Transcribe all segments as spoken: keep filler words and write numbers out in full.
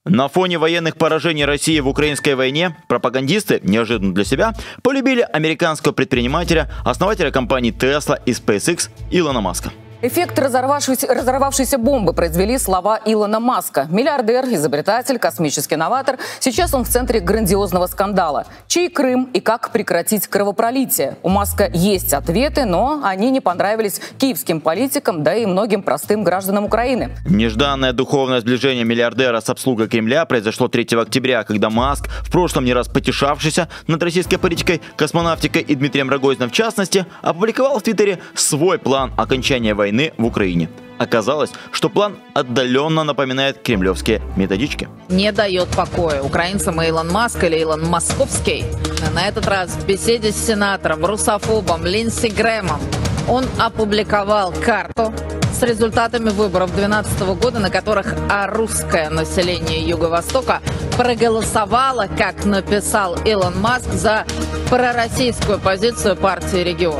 На фоне военных поражений России в украинской войне пропагандисты, неожиданно для себя, полюбили американского предпринимателя, основателя компаний Tesla и SpaceX Илона Маска. Эффект разорвавшейся, разорвавшейся бомбы произвели слова Илона Маска. Миллиардер, изобретатель, космический новатор. Сейчас он в центре грандиозного скандала. Чей Крым и как прекратить кровопролитие? У Маска есть ответы, но они не понравились киевским политикам, да и многим простым гражданам Украины. Нежданное духовное сближение миллиардера с обслугой Кремля произошло третьего октября, когда Маск, в прошлом не раз потешавшийся над российской политикой, космонавтикой и Дмитрием Рогозиным в частности, опубликовал в Твиттере свой план окончания войны войны в Украине. Оказалось, что план отдаленно напоминает кремлевские методички. Не дает покоя украинцам Илон Маск или Илон Московский. На этот раз в беседе с сенатором, русофобом Линдси Грэмом он опубликовал карту с результатами выборов две тысячи двенадцатого года, на которых русское население Юго-Востока проголосовало, как написал Илон Маск, за пророссийскую позицию партии «Регион».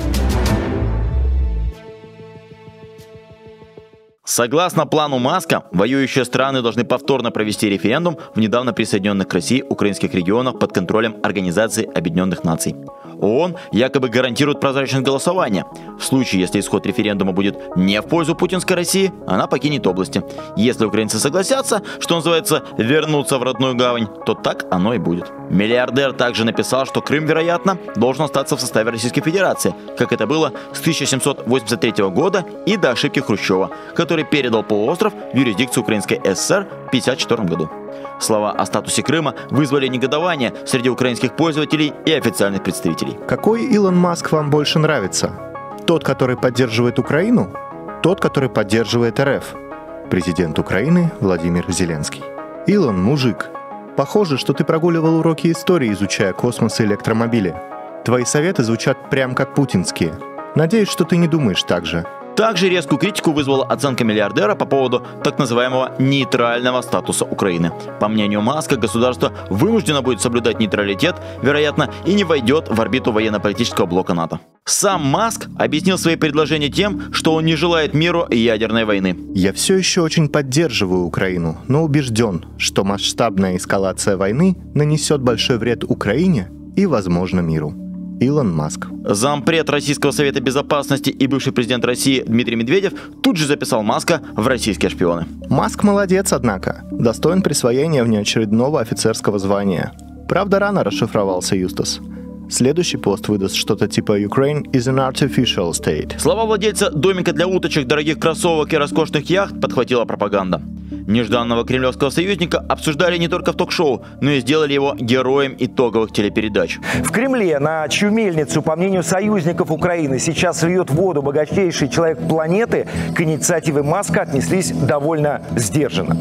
Согласно плану Маска, воюющие страны должны повторно провести референдум в недавно присоединенных к России украинских регионах под контролем Организации Объединенных Наций. ООН якобы гарантирует прозрачность голосования. В случае, если исход референдума будет не в пользу путинской России, она покинет области. Если украинцы согласятся, что называется, вернуться в родную гавань, то так оно и будет. Миллиардер также написал, что Крым, вероятно, должен остаться в составе Российской Федерации, как это было с тысяча семьсот восемьдесят третьего года и до ошибки Хрущева, который передал полуостров в юрисдикцию Украинской ССР в тысяча девятьсот пятьдесят четвёртом году. Слова о статусе Крыма вызвали негодование среди украинских пользователей и официальных представителей. Какой Илон Маск вам больше нравится? Тот, который поддерживает Украину? Тот, который поддерживает РФ? Президент Украины Владимир Зеленский. Илон, мужик. Похоже, что ты прогуливал уроки истории, изучая космос и электромобили. Твои советы звучат прям как путинские. Надеюсь, что ты не думаешь так же. Также резкую критику вызвала оценка миллиардера по поводу так называемого нейтрального статуса Украины. По мнению Маска, государство вынуждено будет соблюдать нейтралитет, вероятно, и не войдет в орбиту военно-политического блока НАТО. Сам Маск объяснил свои предложения тем, что он не желает миру и ядерной войны. Я все еще очень поддерживаю Украину, но убежден, что масштабная эскалация войны нанесет большой вред Украине и, возможно, миру. Илон Маск. Зампред Российского совета безопасности и бывший президент России Дмитрий Медведев тут же записал Маска в российские шпионы. Маск молодец, однако. Достоин присвоения внеочередного офицерского звания. Правда, рано расшифровался Юстас. Следующий пост выдаст что-то типа «Ukraine is an artificial state». Слова владельца домика для уточек, дорогих кроссовок и роскошных яхт подхватила пропаганда. Нежданного кремлевского союзника обсуждали не только в ток-шоу, но и сделали его героем итоговых телепередач. В Кремле, на чью мельницу, по мнению союзников Украины, сейчас льет воду богатейший человек планеты, к инициативе Маска отнеслись довольно сдержанно.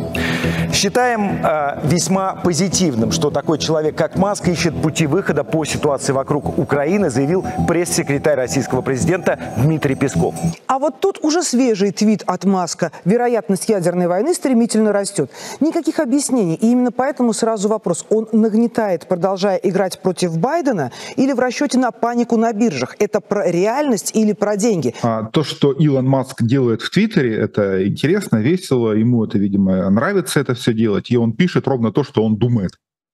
Считаем э, весьма позитивным, что такой человек, как Маск, ищет пути выхода по ситуации вокруг Украины, заявил пресс-секретарь российского президента Дмитрий Песков. А вот тут уже свежий твит от Маска. Вероятность ядерной войны стремительно растет. Никаких объяснений. И именно поэтому сразу вопрос. Он нагнетает, продолжая играть против Байдена, или в расчете на панику на биржах? Это про реальность или про деньги? А то, что Илон Маск делает в Твиттере, это интересно, весело. Ему это, видимо, нравится это все делать. И он пишет ровно то, что он думает.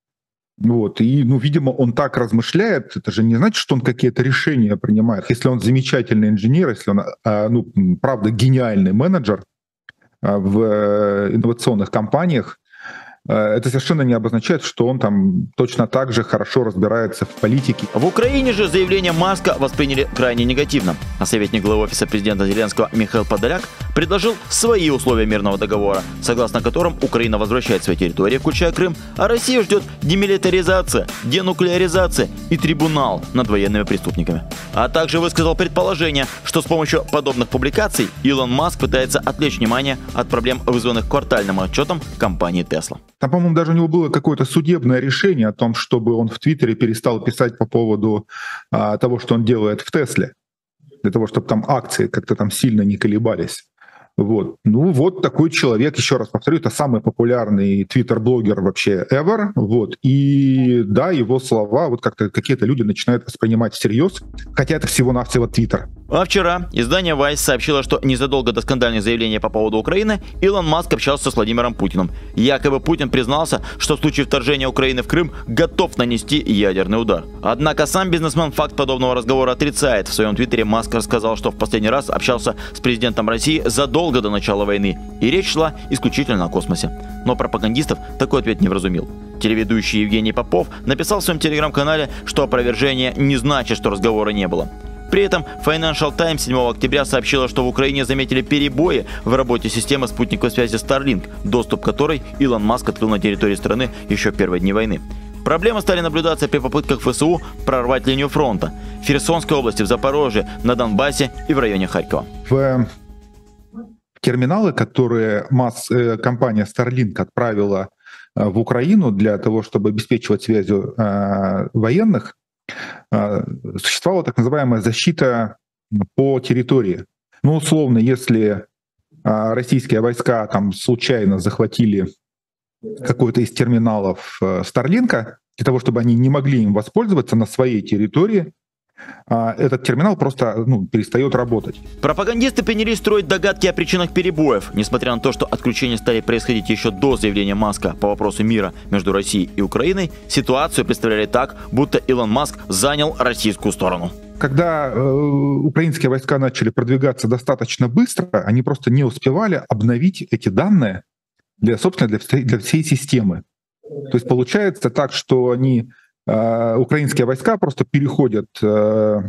Вот. И, ну, видимо, он так размышляет. Это же не значит, что он какие-то решения принимает. Если он замечательный инженер, если он, ну, правда, гениальный менеджер в инновационных компаниях, это совершенно не обозначает, что он там точно так же хорошо разбирается в политике. В Украине же заявление Маска восприняли крайне негативно. А советник главы офиса президента Зеленского Михаил Подоляк предложил свои условия мирного договора, согласно которым Украина возвращает свои территории, включая Крым, а Россию ждет демилитаризация, денуклеаризация и трибунал над военными преступниками. А также высказал предположение, что с помощью подобных публикаций Илон Маск пытается отвлечь внимание от проблем, вызванных квартальным отчетом компании Tesla. Там, по-моему, даже у него было какое-то судебное решение о том, чтобы он в Твиттере перестал писать по поводу а, того, что он делает в Тесле, для того, чтобы там акции как-то там сильно не колебались. Вот. Ну, вот такой человек, еще раз повторю, это самый популярный твиттер-блогер вообще ever. Вот. И да, его слова вот как-то какие-то люди начинают воспринимать всерьез, хотя это всего-навсего твиттер. А вчера издание Vice сообщило, что незадолго до скандальных заявлений по поводу Украины Илон Маск общался с Владимиром Путиным. Якобы Путин признался, что в случае вторжения Украины в Крым готов нанести ядерный удар. Однако сам бизнесмен факт подобного разговора отрицает. В своем твиттере Маск рассказал, что в последний раз общался с президентом России задолго до начала войны, и речь шла исключительно о космосе. Но пропагандистов такой ответ не вразумил. Телеведущий Евгений Попов написал в своем телеграм-канале, что опровержение не значит, что разговора не было. При этом Financial Times седьмого октября сообщила, что в Украине заметили перебои в работе системы спутниковой связи Starlink, доступ к которой Илон Маск открыл на территории страны еще в первые дни войны. Проблемы стали наблюдаться при попытках ФСУ прорвать линию фронта в Херсонской области, в Запорожье, на Донбассе и в районе Харькова. В терминалы, которые масс, э, компания Starlink отправила э, в Украину для того, чтобы обеспечивать связью э, военных, э, существовала так называемая защита по территории. Ну, условно, если э, российские войска там случайно захватили какой-то из терминалов э, Starlink, для того, чтобы они не могли им воспользоваться на своей территории, этот терминал просто ну, перестает работать. Пропагандисты принялись строить догадки о причинах перебоев. Несмотря на то, что отключения стали происходить еще до заявления Маска по вопросу мира между Россией и Украиной, ситуацию представляли так, будто Илон Маск занял российскую сторону. Когда э, украинские войска начали продвигаться достаточно быстро, они просто не успевали обновить эти данные для, собственно, для всей, для всей системы. То есть получается так, что они Uh, украинские войска просто переходят uh,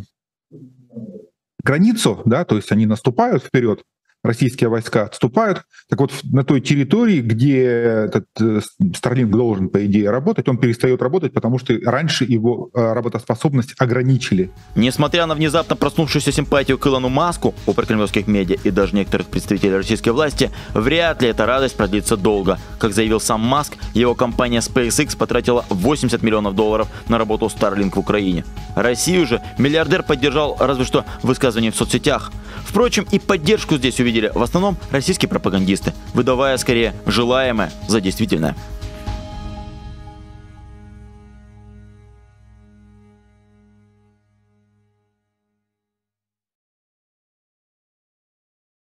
границу, да, то есть они наступают вперед, российские войска отступают. Так вот, на той территории, где этот Starlink должен, по идее, работать, он перестает работать, потому что раньше его работоспособность ограничили. Несмотря на внезапно проснувшуюся симпатию к Илону Маску у прокремлевских медиа и даже некоторых представителей российской власти, вряд ли эта радость продлится долго. Как заявил сам Маск, его компания SpaceX потратила восемьдесят миллионов долларов на работу Starlink в Украине. Россию же миллиардер поддержал разве что высказыванием в соцсетях. Впрочем, и поддержку здесь увидели в основном российские пропагандисты, выдавая скорее желаемое за действительное.